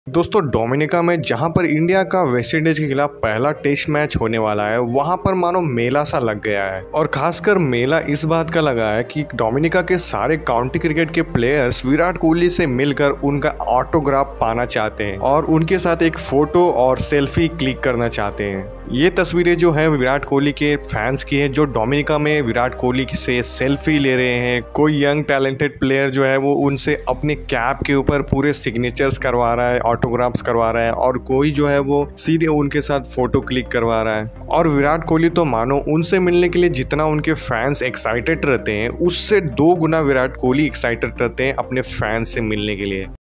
दोस्तों डोमिनिका में जहां पर इंडिया का वेस्टइंडीज के खिलाफ पहला टेस्ट मैच होने वाला है, वहां पर मानो मेला सा लग गया है। और खासकर मेला इस बात का लगा है कि डोमिनिका के सारे काउंटी क्रिकेट के प्लेयर्स विराट कोहली से मिलकर उनका ऑटोग्राफ पाना चाहते हैं और उनके साथ एक फोटो और सेल्फी क्लिक करना चाहते हैं। ये तस्वीरें जो है विराट कोहली के फैंस की हैं, जो डोमिनिका में विराट कोहली से सेल्फी ले रहे हैं। कोई यंग टैलेंटेड प्लेयर जो है वो उनसे अपने कैप के ऊपर पूरे सिग्नेचर्स करवा रहा है, ऑटोग्राफ्स करवा रहा है, और कोई जो है वो सीधे उनके साथ फोटो क्लिक करवा रहा है। और विराट कोहली तो मानो उनसे मिलने के लिए जितना उनके फैंस एक्साइटेड रहते हैं, उससे 2 गुना विराट कोहली एक्साइटेड रहते हैं अपने फैंस से मिलने के लिए।